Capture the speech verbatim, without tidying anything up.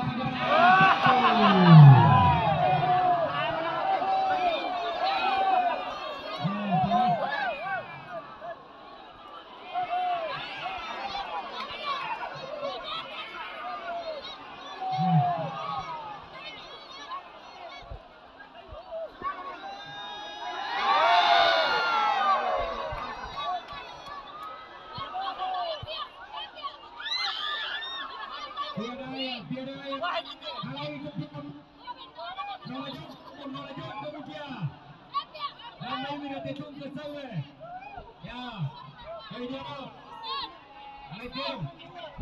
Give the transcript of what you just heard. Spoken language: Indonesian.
Tiada air, tiada air. Kalau ikut kita melaju, melaju ke Mukia. Dan ini nanti tunggu ke Sawe. Ya, ini dia. Ayo tim.